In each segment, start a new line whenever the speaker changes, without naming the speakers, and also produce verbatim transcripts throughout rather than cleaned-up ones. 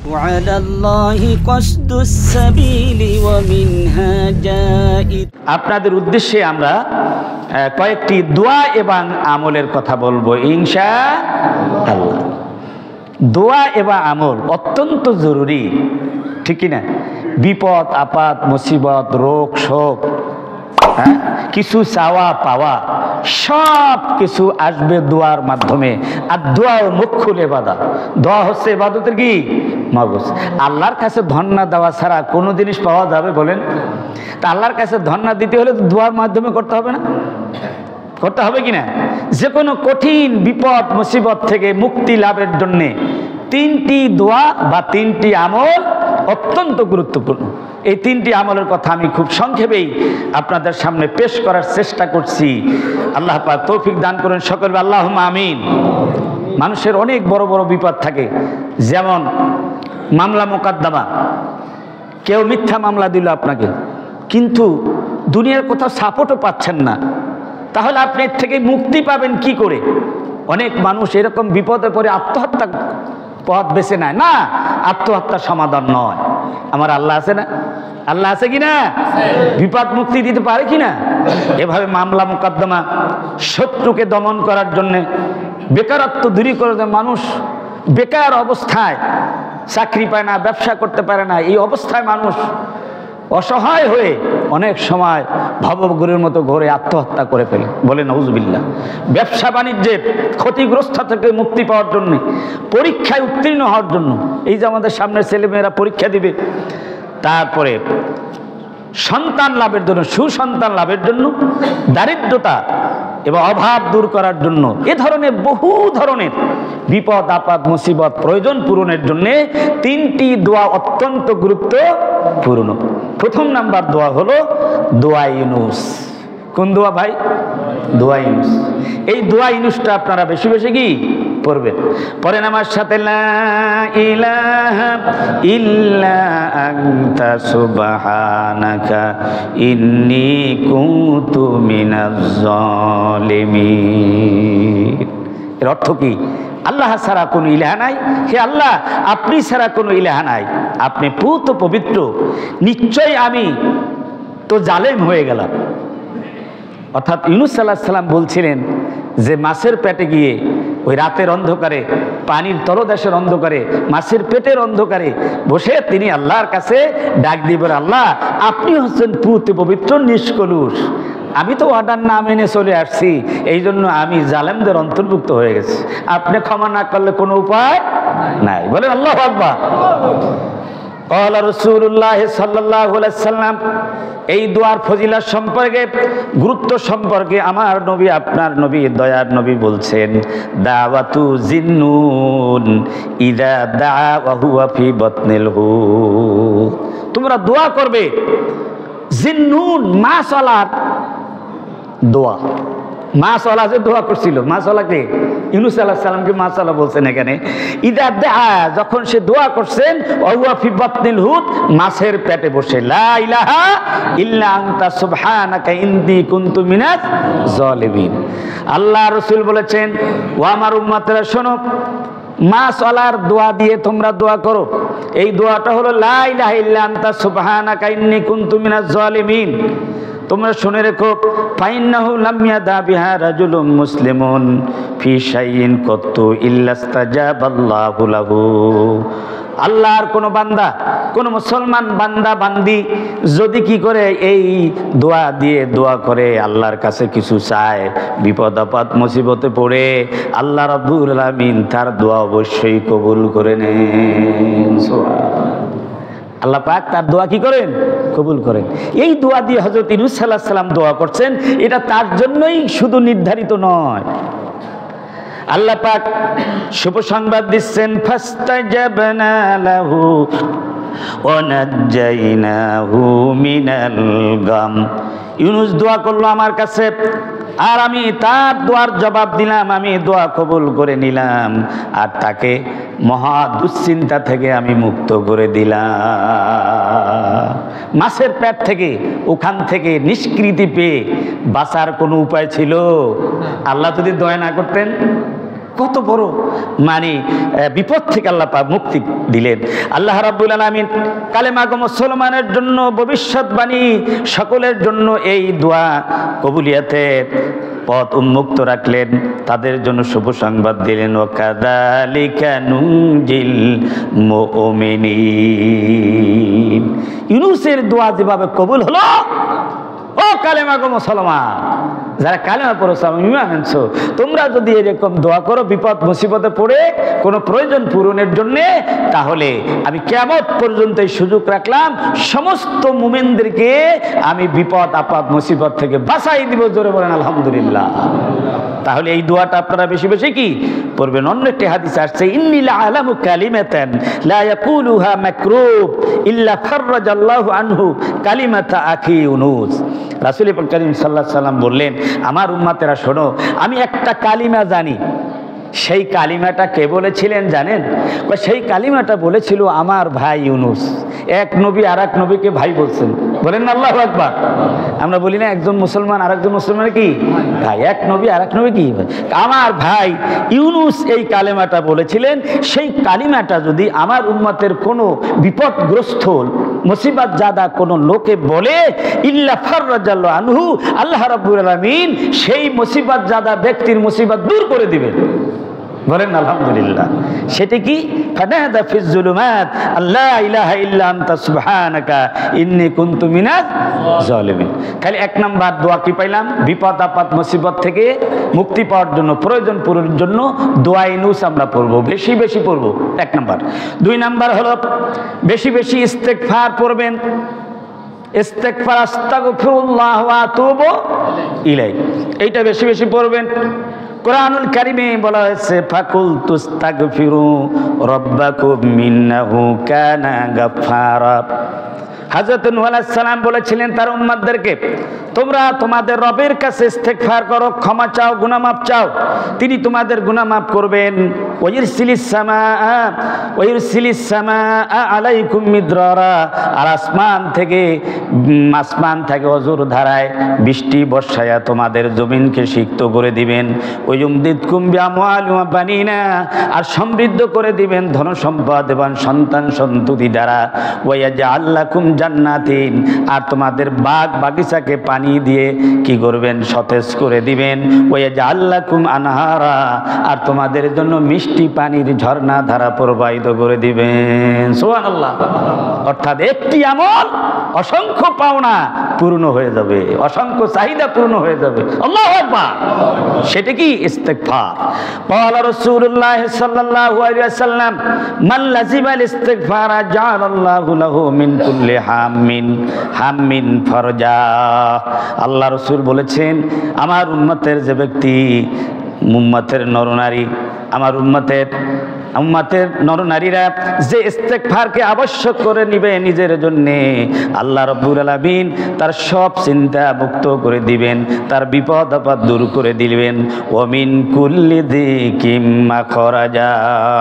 وعلى الله قصد السبيل ومنها جائر। আপনাদের উদ্দেশ্যে আমরা কয়েকটি দোয়া এবং আমলের কথা বলবো ইনশাআল্লাহ। দোয়া এবং আমল অত্যন্ত জরুরি, ঠিক কি না? বিপদ আপদ মুসিবত রোগ শোক, হ্যাঁ, কিছু চাওয়া পাওয়া সব কিছু আসবে দোয়ার মাধ্যমে। আর দোয়া মুখ্যুল ইবাদত। দোয়া হচ্ছে ইবাদতের কি মগজ। আল্লাহর কাছে ধন্যবাদ দেওয়া ছাড়া কোনো জিনিস পাওয়া যাবে বলেন? তা আল্লাহর কাছে ধন্যবাদ দিতে হলে তো দোয়ার মাধ্যমে করতে হবে না? করতে হবে কি না? যে কোনো কঠিন বিপদ মুসিবত থেকে মুক্তি লাভের জন্যে তিনটি দোয়া বা তিনটি আমল অত্যন্ত গুরুত্বপূর্ণ। এই তিনটি আমলের কথা আমি খুব সংক্ষেপেই আপনাদের সামনে পেশ করার চেষ্টা করছি। আল্লাহ পাক তৌফিক দান করেন সকলে, আল্লাহুম্মা আমিন। মানুষের অনেক বড় বড় বিপদ থাকে, যেমন মামলা মোকদ্দমা। কেউ মিথ্যা মামলা দিল আপনাকে, কিন্তু দুনিয়ার কোথাও সাপোর্টও পাচ্ছেন না, তাহলে আপনি এর থেকে মুক্তি পাবেন কি করে? অনেক মানুষ এরকম বিপদে পড়ে আত্মহত্যা পথ বেছে নেয়। না, আত্মহত্যার সমাধান নয়। আমার আল্লাহ আছে না? আল্লাহ আছে কি না? বিপদ মুক্তি দিতে পারে কি না? এভাবে মামলা মোকদ্দমা, শত্রুকে দমন করার জন্যে, বেকারত্ব দূর করে মানুষ বেকার অবস্থায় চাকরি পায় না, ব্যবসা করতে পারে না, এই অবস্থায় মানুষ অসহায় হয়ে অনেক সময় ভবঘুরের মতো ঘরে আত্মহত্যা করে ফেলে, বলে নাউজুবিল্লাহ। ব্যবসা বাণিজ্যের ক্ষতিগ্রস্ত থেকে মুক্তি পাওয়ার জন্য, পরীক্ষায় উত্তীর্ণ হওয়ার জন্য, এই যে আমাদের সামনে ছেলেমেয়েরা পরীক্ষা দিবে, তারপরে সন্তান লাভের জন্য, সুসন্তান লাভের জন্য, দারিদ্রতা এবং অভাব দূর করার জন্য, এ ধরনের বহু ধরনের বিপদ আপদ মুসিবত প্রয়োজন পূরণের জন্য তিনটি দোয়া অত্যন্ত গুরুত্বপূর্ণ। প্রথম নাম্বার দোয়া হলো দোয়া ইউনুস। কোন দোয়া ভাই? দোয়া ইউনুস। এই দোয়া ইউনুসটা আপনারা বেশি বেশি কি পড়বেন। পড়েন আমার সাথে, লা ইলাহা ইল্লা আনতা সুবহানাকা ইন্নী কুনতু মিনাজ জালিমিন। এর অর্থ কি? আল্লাহ ছাড়া কোনো ইলাহা নাই। হে আল্লাহ, আপনি ছাড়া কোনো ইলাহা নাই, আপনি পুত পবিত্র, নিশ্চয় আমি তো জালেম হয়ে গেলাম। অর্থাৎ ইউনুস আলাইহিস সালাম বলছিলেন যে মাছের পেটে গিয়ে ওই রাতের অন্ধকারে, পানির তলদেশের অন্ধকারে, মাছের পেটের অন্ধকারে বসে তিনি আল্লাহর কাছে ডাক দিবেন, আল্লাহ আপনি হচ্ছেন পুত পবিত্র নিষ্কলুষ, আমি তো অর্ডার না মেনে চলে আসছি, এই জন্য আমি জালেমদের অন্তর্ভুক্ত হয়ে গেছি, আপনি ক্ষমা না করলে কোনো উপায় নাই। বলেন আল্লাহু আকবার। ক্বালা রাসূলুল্লাহ সাল্লাল্লাহু আলাইহি ওয়াসাল্লাম। এই দোয়ার ফজিলত সম্পর্কে, গুরুত্ব সম্পর্কে আমার নবী, আপনার নবী, দয়ার নবী বলছেন, দাওয়াতু জিন্নুন ইযা দাআ ওয়া হুয়া ফি বাতনিল হুত। তোমরা দোয়া করবে জিন্নুন, মাছওয়ালার দোয়া। মাছওয়ালা যে দোয়া করছিল, মাছওয়ালাকে ইউনুস আলাইহিস সালামকে মাছওয়ালা বলছেন এখানে। ইদা দাআ, যখন সে দোয়া করছেন, ওয়া ফি বাতনিল হুত, মাছের পেটে বসে, লা ইলাহা ইল্লা আনতা সুবহানাকা ইন্নী কুনতু মিনাজ জালিমিন। আল্লাহ রাসূল বলেছেন, ও আমার উম্মতেরা শোনো, মাছওয়ালার দোয়া দিয়ে তোমরা দোয়া করো। এই দোয়াটা হলো লা ইলাহা ইল্লা আনতা সুবহানাকা ইন্নী কুনতু মিনাজ জালিমিন। তোমরা শুনে রেখো, ফাইন্নাহু লাম ইয়াদা বিহা রাজুলুম মুসলিমুন ফি শাইইন কাত্তু ইল্লাস্তাজাবাল্লাহু লাহু। আল্লাহর কোন বান্দা, কোন মুসলমান বান্দা বান্দি যদি কি করে এই দোয়া দিয়ে দোয়া করে, আল্লাহর কাছে কিছু চায়, বিপদ আপদ মুসিবতে পড়ে, আল্লাহ রাব্বুল আলামিন তার দোয়া অবশ্যই কবুল করে নেন। আল্লাহ পাক তার দোয়া কি করেন? কবুল করেন। এই দোয়া দিয়ে হযরত ইউনূস আলাইহিস সালাম দোয়া করছেন, এটা তার জন্যই শুধু নির্ধারিত নয়। আল্লাহ পাক শুভ সংবাদ দিচ্ছেন, ফাস্তাজাবনা লাহু ওয়া নাজ্জাইনাহু মিনাল গাম। ইউনূস দোয়া করলো আমার কাছে, আর আমি তার দোয়ার জবাব দিলাম, আমি দোয়া কবুল করে নিলাম, আর তাকে মহা দুশ্চিন্তা থেকে আমি মুক্ত করে দিলাম। মাছের পেট থেকে, ওখান থেকে নিষ্কৃতি পেয়ে বাঁচার কোনো উপায় ছিল? আল্লাহ যদি দয়া না করতেন, কত বড় মানে বিপদ থেকে আল্লাহ পাক মুক্তি দিলেন। আল্লাহ রাব্বুল আলামিন কালেমা গো মুসলমানের জন্য ভবিষ্যৎবাণী সকলের জন্য এই দোয়া কবুলিয়াতের পথ উন্মুক্ত রাখলেন, তাদের জন্য শুভ সংবাদ দিলেন। ওয়া কাযালিকা নুনজিল মুমিনিন। ইউনূসের দোয়া যেভাবে কবুল হলো, ও কালেমা গো মুসলমান, যারা কালেমা পড়েছো, ঈমান আনছো, তোমরা যদি এরকম দোয়া করো বিপদ মুসিবতে পড়ে কোনো প্রয়োজন পূরণের জন্যে, তাহলে আমি কিয়ামত পর্যন্ত এই সুযোগ রাখলাম সমস্ত মুমিনদেরকে আমি বিপদ আপদ মুসিবত থেকে বাঁচাই দিব। জোরে বলেন আলহামদুলিল্লাহ। তাহলে এই দোয়াটা আপনারা বেশি বেশি কি পড়বেন। অন্য একটি হাদিস আসছে, ইন্নী লাআলামু কালিমাতান লা ইয়াকুলুহা মাকরুব ইল্লা ফাররাজাল্লাহু আনহু কালিমাতা আখি ইউনূস। রাসূল পাক কারীম সাল্লাল্লাহু আলাইহি সাল্লাম বললেন, আমার উম্মতেরা শোনো, আমি একটা কালিমা জানি। সেই কালিমাটা কে বলেছিলেন জানেন? সেই কালিমাটা বলেছিল আমার ভাই ইউনূস। এক নবী আর এক নবীকে ভাই বলছেন, বলেন না আল্লাহু আকবার। আমরা বলি না একজন মুসলমান আর একজন মুসলমানের কি ভাই, এক নবী আর এক নবী কি ভাই। আমার ভাই ইউনূস এই কালিমাটা বলেছিলেন। সেই কালিমাটা যদি আমার উম্মতের কোনো বিপদগ্রস্ত মুসিবত জাদা কোনো লোকে বলে, ইল্লা ফাররাজাল্লাহু আনহু, আল্লাহ রাব্বুল আলামিন সেই মুসিবত জাদা ব্যক্তির মুসিবত দূর করে দিবেন। বলেন আলহামদুলিল্লাহ। সেটা কি? ফানাদা ফিজ জুলুমাত আল্লা ইলাহা ইল্লা আনতা সুবহানাকা ইন্নী কুনতু মিনাজ জালিমিন। খালি এক নাম্বার দোয়া কি পাইলাম? বিপদ আপদ মুসিবত থেকে মুক্তি পাওয়ার জন্য, প্রয়োজন পূরণের জন্য দোয়া ইউনূস আমরা পড়বো, বেশি বেশি পড়বো, এক নাম্বার। দুই নাম্বার হলো বেশি বেশি ইস্তেগফার পড়বেন। ইস্তেগফার, আস্তাগফিরুল্লাহ ওয়া আতুবু ইলাইহি, এইটা বেশি বেশি পড়বেন। কোরআনুল কারিমে বলা হয়েছে, ফাকুলতু আস্তাগফিরু রাব্বাকুম ইন্নাহু কানা গাফফারা। হযরত নূহ আলাইহিস সালাম বলেছিলেন তার উম্মতদেরকে, তোমরা তোমাদের রবের কাছে ইস্তেগফার করো, ক্ষমা চাও, গুনাহ মাফ চাও, তিনি তোমাদের গুনাহ মাফ করবেন। ওয়াইরসিলিস সামাআ ওয়াইরসিলিস সামাআ আলাইকুম মিদরারা, আর আসমান থেকে আসমান থেকে অজর ধারায় বৃষ্টি বর্ষায়া তোমাদের জমিনকে সিক্ত করে দিবেন। ওয়ায়ুমদিদকুম বিআমওয়ালিন ওয়া বানিনা, আর সমৃদ্ধ করে দিবেন ধন সম্পদ এবং সন্তান সন্ততি দ্বারা। ওয়ায়াজআল লাকুম জান্নাতিন, আর তোমাদের বাগ বাগিচাকে পানি দিয়ে কি করবেন? সতেজ করে দিবেন। ওয়ায়াজআল লাকুম আনহারা, আর তোমাদের জন্য মিষ্টি পানির ঝর্ণা ধারা প্রবাহিত করে দিবেন। সুবহানাল্লাহ। অর্থাৎ একটি আমল অসংখ্য পাওনা পূর্ণ হয়ে যাবে, অসংখ্য চাহিদা পূর্ণ হয়ে যাবে। আল্লাহু আকবার। সেটা কি? ইস্তেগফার। ক্বালা রাসূলুল্লাহ সাল্লাল্লাহু আলাইহি ওয়াসাল্লাম, মান লাজিমাল ইস্তেগফার জাআলাল্লাহু লাহু মিন কুল্লি হাম্মিন হাম্মিন ফারজা। আল্লাহ রাসূল বলেছেন, আমার উম্মতের যে ব্যক্তি, উম্মতের নরনারী, আমার উম্মতের উম্মতের নরনারীরা যে ইস্তেগফারকে আবশ্যক করে নিবে নিজের জন্যে, আল্লাহ রাব্বুল আলামিন তার সব চিন্তা মুক্ত করে দিবেন, তার বিপদ আপদ দূর করে দিবেন। ওয়া মিন কুল্লি যিকিম মাখরাজা,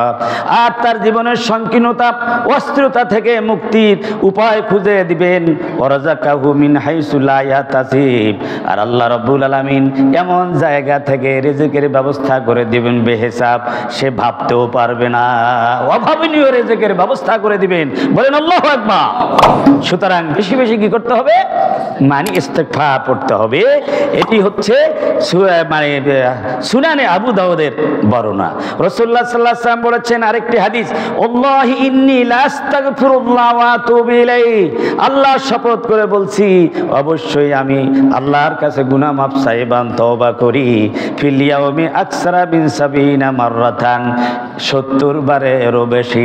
আর তার জীবনের সংকীর্ণতা অস্থিরতা থেকে মুক্তির উপায় খুঁজে দিবেন। ওয়ারাযাকাহু মিন হাইসু লা ইয়াহতাসিব, আর আল্লাহ রাব্বুল আলামিন এমন জায়গা থেকে রিজিকের ব্যবস্থা করে দিবেন বেহিসাব, সে ভাবতেও পারবে না। অভাবনীয় রিজিকের ব্যবস্থা করে দিবেন। বলেন আল্লাহু আকবার। সুতরাং বেশি বেশি কি করতে হবে? মানে ইস্তেগফার পড়তে হবে। এটি হচ্ছে মানে সুনানে আবু দাউদের বর্ণনা। রাসূলুল্লাহ সাল্লাল্লাহু আলাইহি ওয়াসাল্লাম বলেছেন আরেকটি হাদিস, আল্লাহি ইন্নী লাস্তাগফিরুল্লাহ ওয়া আতুবু ইলাইহি, আল্লাহ শপথ করে বলছি অবশ্যই আমি আল্লাহর কাছে গুনাহ মাফ চাই এবং তওবা করি। ফিল ইয়াউমি আকসারা মিন সাবিনা মাররাতান, সত্তর বারেরও বেশি।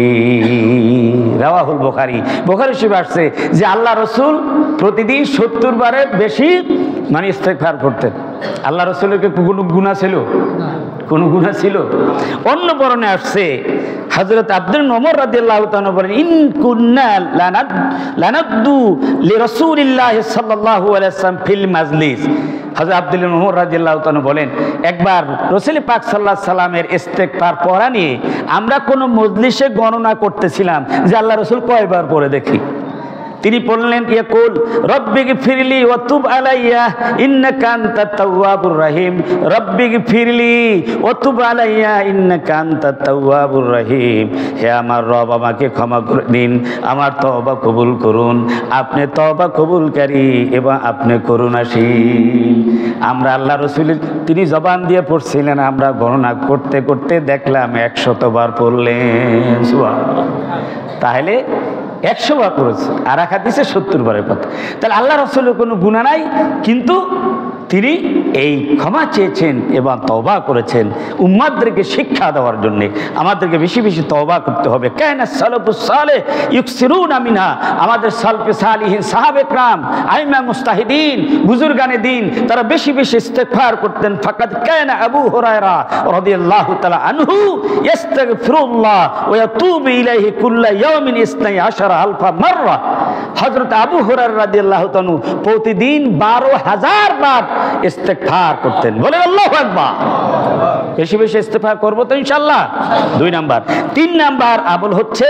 রাওয়াহুল বুখারী, বুখারী শরীফে আসছে যে আল্লাহ রাসূল প্রতিদিন সত্তর বারের বেশি মানে ইস্তেগফার করতেন। আল্লাহ রাসূলের কি কোনো গুনাহ ছিল? কোনো গুনাহ ছিল? অন্য বর্ণে আসছে হযরত আব্দুল ওমর রাদিয়াল্লাহু তাআলা বলেন, ইন কুন্না লানাদ লানাদু লিরাসূলিল্লাহ সাল্লাল্লাহু আলাইহি ওয়াসাল্লাম ফিল মাজলিস। হযরত আব্দুল ওমর রাদিয়াল্লাহু তাআলা বলেন, একবার রাসূল পাক সাল্লাল্লাহু আলাইহি সাল্লামের ইস্তেগফার পড়া নিয়ে আমরা কোন মজলিসে গণনা করতেছিলাম যে আল্লাহ রাসূল কয়বার পড়ে দেখি। তিনি পড়লেন ইয়াকুল রব্বিগফিরলি ওয়া তুব আলাইয়া ইন্নাকা আনতাত তাওয়াবুর রহিম, রব্বিগফিরলি ওয়া তুব আলাইয়া ইন্নাকা আনতাত তাওয়াবুর রহিম। হে আমার রব, আমাকে ক্ষমা করে দিন, আমার তওবা কবুল করুন, আপনি তওবা কবুলকারী এবং আপনি করুণাশীল। আমরা আল্লাহ রাসূলের তিনি জবান দিয়ে পড়ছিলেন, আমরা গণনা করতে করতে দেখলাম একশত বার পড়লেন। সুবহানাল্লাহ। তাহলে একশো বার করেছে, আর এক হাদিসে সত্তর বারের কথা। তাহলে আল্লাহ রাসূলের কোনো গুনাহ নাই, কিন্তু তিনি এই ক্ষমা চেয়েছেন এবং তওবা করেছেন উম্মাদদেরকে শিক্ষা দেওয়ার জন্য। আমাদেরকে বেশি বেশি তওবা করতে হবে। কায়না সালাফুস সালেহ ইউকসিরুনা মিনহা, আমাদের সালফে সালিহিন সাহাবে کرام আইমা মুস্তাহিদিন বুজুর্গানে দিন তারা বেশি বেশি ইস্তেগফার করতেন। ফাকাদ কায়না আবু হুরায়রা রাদিয়াল্লাহু তাআলা আনহু ইস্তাগফিরুল্লাহ ওয়া ইয়াতুবু ইলাইহি কুল্লা ইয়াউমিন ইসনাই আশারা আলফা মাররা। হযরত আবু হুরায়রা রাদিয়াল্লাহু তাআলা প্রতিদিন বারো হাজার বার ইস্তেগফার করতেন। বলেন আল্লাহু আকবার। বেশি বেশি ইস্তেগফার করব তো ইনশাআল্লাহ। দুই নাম্বার। তিন নাম্বার আমল হচ্ছে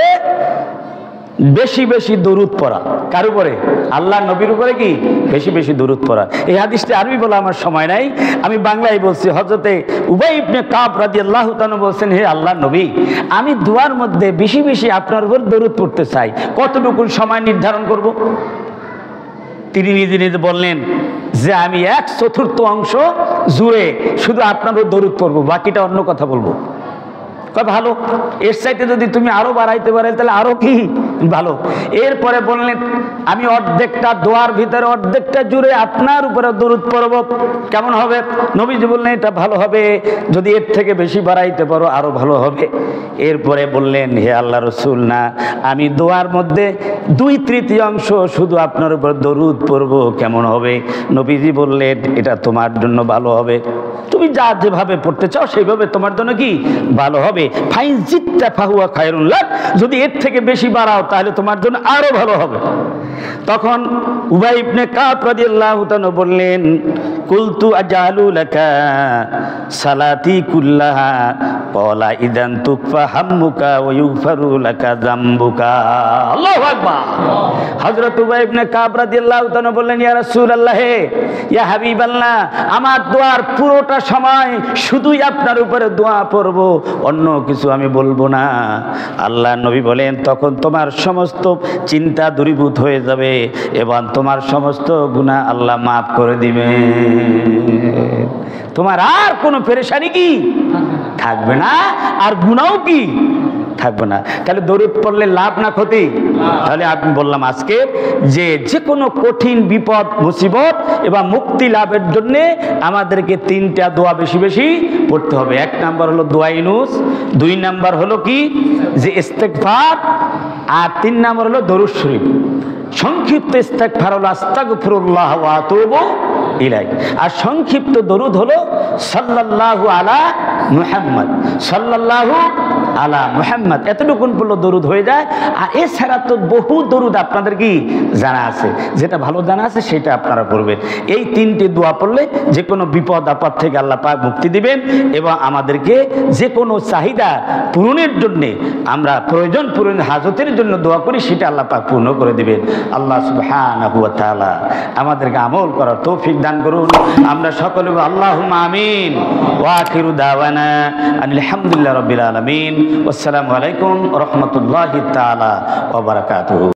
বেশি বেশি দরুদ পড়া। কার উপরে? আল্লাহ নবীর উপরে কি বেশি বেশি দরুদ পড়া। এই হাদিসটি আরবি বলা আমার সময় নাই, আমি বাংলায় বলছি। হযরতে উবাই ইবনে কাব রাদিয়াল্লাহু তাআলা বলছেন, হে আল্লাহর নবী, আমি দুয়ার মধ্যে বেশি বেশি আপনার উপর দরুদ পড়তে চাই, কতটুকু সময় নির্ধারণ করব? তিনি নিজে নিজে বললেন যে আমি এক চতুর্থ অংশ জুড়ে শুধু আপনারও দরুদ পড়বো, বাকিটা অন্য কথা বলবো। ভালো, এর চাইতে যদি তুমি আরো বাড়াইতে পারে তাহলে আরো কি ভালো। এরপরে বললেন আমি অর্ধেকটা দোয়ার ভিতরে অর্ধেকটা জুড়ে আপনার উপরে দরুদ পড়ব, কেমন হবে? নবীজি বললেন এটা ভালো হবে, যদি এর থেকে বেশি বাড়াইতে পারো আরো ভালো হবে। এরপরে বললেন, হে আল্লাহ রাসূল, না আমি দোয়ার মধ্যে দুই তৃতীয়াংশ শুধু আপনার উপর দরুদ পড়ব, কেমন হবে? নবীজি বললেন এটা তোমার জন্য ভালো হবে, তুমি যা যেভাবে পড়তে চাও সেইভাবে তোমার জন্য কি ভালো হবে। ফাইন জিত্তা ফাহুয়া খায়রুল লাক, যদি এর থেকে বেশি বাড়াও তাহলে তোমার জন্য আরো ভালো হবে। তখন উবাই ইবনে কাব রাদিয়াল্লাহু তাআলা বললেন, কুলতু আজালু লাকা সালাতি কুল্লাহা ক্বালা ইদান তুকফা হাম্মুকা ওয়া ইউগফারু লাকা যামবুকা। আল্লাহু আকবার। হযরত উবাই ইবনে কাব রাদিয়াল্লাহু তাআলা বললেন, ইয়া রাসূলুল্লাহ, ইয়া হাবিবাল্লাহ, আমার দোয়ার পুরোটা সময় শুধুই আপনার উপরে দোয়া পড়ব, অন্য কিছু আমি বলবো না। আল্লাহ নবী বলেন, তখন তোমার সমস্ত চিন্তা দূরীভূত হয়ে যাবে এবং তোমার সমস্ত গুনাহ আল্লাহ মাফ করে দিবে, তোমার আর কোনো পেরেশানি কি থাকবে না, আর গুনাহও কি থাকবে না। তাহলে দরুদ পড়লে লাভ না ক্ষতি? তাহলে আমি বললাম আজকে যে যে কোনো কঠিন বিপদ মুসিবত এবং মুক্তি লাভের জন্য আমাদেরকে তিনটা দোয়া বেশি বেশি পড়তে হবে। এক নাম্বার হলো দোয়া ইউনুস, দুই নাম্বার হলো কি যে ইস্তেগফার, আর তিন নাম্বার হলো দরুদ শরীফ। সংক্ষিপ্ত ইস্তেগফার হলো আস্তাগফিরুল্লাহ ওয়া আতুবু ইলাইহি, আর সংক্ষিপ্ত দরুদ হলো সাল্লাল্লাহু আলা মুহাম্মদ, সাল্লাল্লাহু আলা মুহাম্মদ। এতটুকুন পড়লে দরুদ হয়ে যায়। আর এছাড়া তো বহু দরুদ আপনাদের কি জানা আছে, যেটা ভালো জানা আছে সেটা আপনারা পড়বেন। এই তিনটি দোয়া পড়লে যে কোনো বিপদ আপদ থেকে আল্লাহ পাক মুক্তি দিবেন এবং আমাদেরকে যে কোনো চাহিদা পূরণের জন্যে আমরা প্রয়োজন পূরণ হাজতের জন্য দোয়া করি, সেটা আল্লাহ পাক পূর্ণ করে দিবেন। আল্লাহ সুবহানাহু ওয়া তাআলা আমাদেরকে আমল করার তৌফিক দান করুন। আমরা সকলে আল্লাহুম্মা আমিন। ওয়া আখিরু দাওয়ানা আলহামদুলিল্লাহি রাব্বিল আলামিন। আসসালামু আলাইকুম ওয়া রাহমাতুল্লাহি তাআলা ওয়া বারাকাতুহু।